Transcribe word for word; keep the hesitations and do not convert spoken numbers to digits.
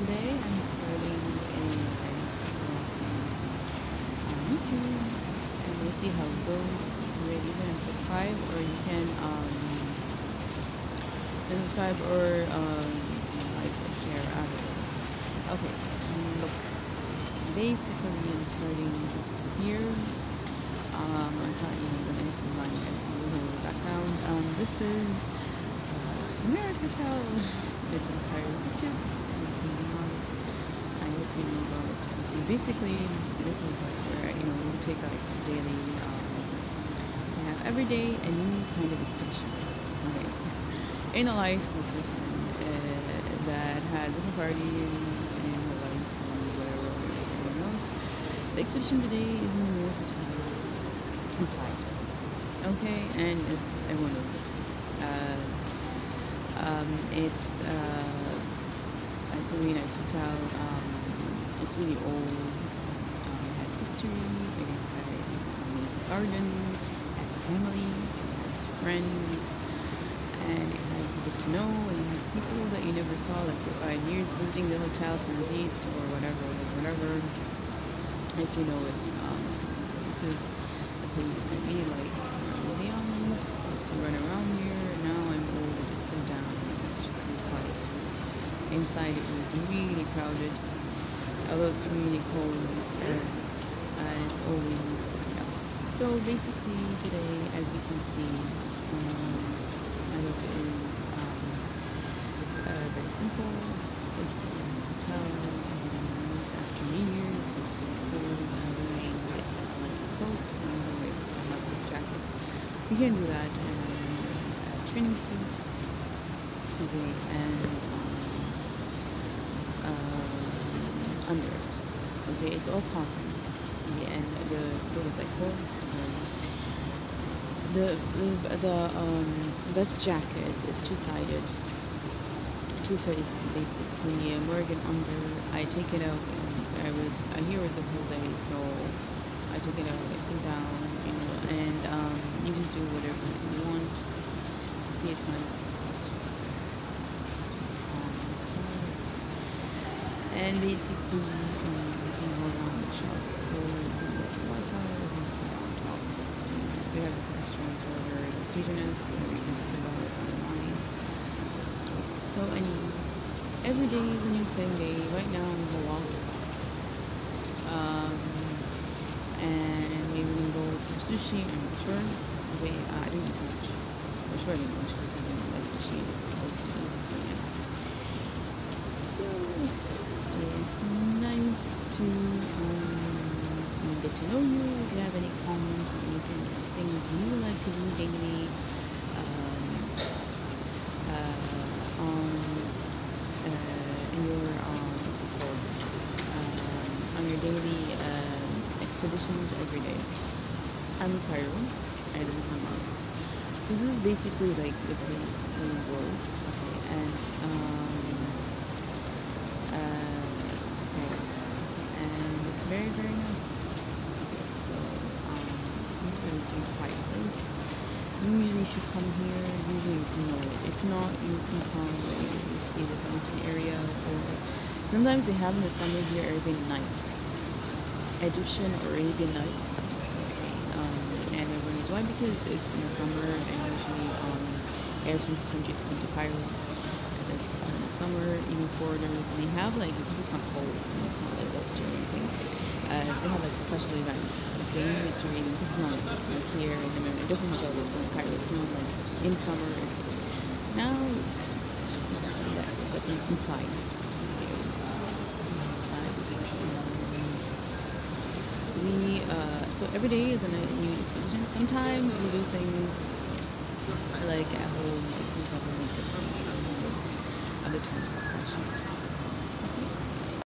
Today I'm starting a on YouTube, and we'll see how it goes. Okay, you can subscribe, or you can um subscribe or um like or share. I don't know. Okay, mm, look. Basically, I'm starting here. Um, I thought you know the nice design. I see the whole background. Um, this is uh, Marriott Hotel. It's in Cairo, Egypt, and it's in Dubai. I hope you know about it. Okay, basically, this is like where you know we take like daily. Um, we have every day a new kind of expedition. Okay, in a life of a person uh, that has different parties in the life and whatever everything else. The expedition today is in the Marriott Hotel inside. Okay, and it's everyone knows it. Uh, um, it's uh, it's a really nice hotel. Um, it's really old. Um, it has history. It has a nice garden. It has family. It has friends. And it has you get to know, and it has people that you never saw, like for five years visiting the hotel transit or whatever, whatever. If you know it, um, this is a place I really like. When I was young, I used to run around here. Now I'm old, I just sit down, and just be quiet. Inside it was really crowded, although it's really cold, it's air, and it's always yeah. So basically today, as you can see, um, my look is um, uh, very simple. It's a hotel. Um, it's after New Year's, so it's really cold. I'm wearing like a coat and I'm wearing a leather jacket. You can do that in a training suit. Okay, and um, um, under it. Okay, it's all cotton. Okay, and the what was I called? Um, the the, the um, vest jacket is two-sided, two-faced basically. Uh, Morgan under. I take it out. And I was I hear it the whole day, so I took it out. I sit down, you know, and um, you just do whatever you want. See, it's nice. It's, um, and basically, um, you can go around the shops, or you can get Wi-Fi, or you can sit on top. So they have different restaurants wherever the occasion is, so you can think about it online. So, anyways, every day is a new exciting day. Right now, I'm gonna walk, um, and maybe we can go for sushi. I'm not sure. Okay, uh, I didn't eat much. For sure, I didn't eat much because I don't like sushi. It's okay. It's really nice. So, it's nice to um, get to know you. If you have any comments or anything, things you like to do daily, um, uh, on uh, in your um, what's it called? Um, on your daily um, expeditions every day. I'm in Cairo. I live in Samar. So this is basically like the place where you go. Okay, and um, uh, what's it called? And it's very very nice. Okay, so um, this is a really quiet place. Usually, if you come here, usually you know it. If not, you can come when you see the mountain area, or sometimes they have in the summer here Arabian Nights, Egyptian or Arabian Nights. Okay, um, and everyone knows why, because it's in the summer, and usually um, Arab countries come to Cairo. They like to come in the summer, even foreigners, and they have like because it's not cold, and it's not like dusty or anything. Uh, so they have like special events. Okay, usually it's raining because it's not like, like here in America. Different hotels, so in Cairo, it's not like in summer. It's now it's just it's just stuff like that. So it's like inside. Okay, so, but, um, we uh, so every day is a new expedition. Sometimes we do things like at home, like for example, makeup, um, other times fashion.